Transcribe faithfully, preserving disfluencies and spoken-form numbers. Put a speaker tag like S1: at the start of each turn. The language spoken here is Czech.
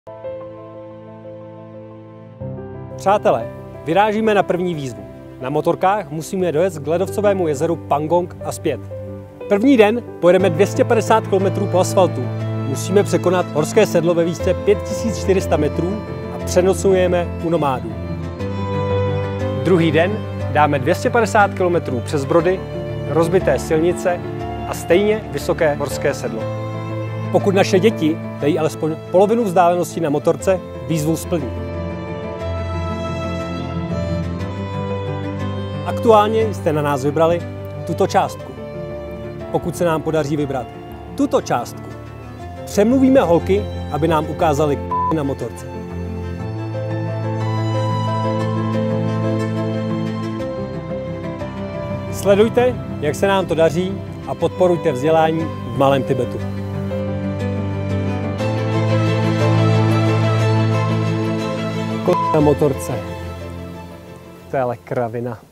S1: Přátelé, vyrážíme na první výzvu. Na motorkách musíme dojet k ledovcovému jezeru Pangong a zpět. První den pojedeme dvě stě padesát kilometrů po asfaltu. Musíme překonat horské sedlo ve výšce pět tisíc čtyři sta metrů a přenocujeme u nomádů. Druhý den dáme dvě stě padesát kilometrů přes brody, rozbité silnice a stejně vysoké horské sedlo. Pokud naše děti dají alespoň polovinu vzdálenosti na motorce, výzvu splní. Aktuálně jste na nás vybrali tuto částku. Pokud se nám podaří vybrat tuto částku, přemluvíme holky, aby nám ukázali na motorce. Sledujte, jak se nám to daří a podporujte vzdělání v malém Tibetu. Na motorce. To je ale kravina.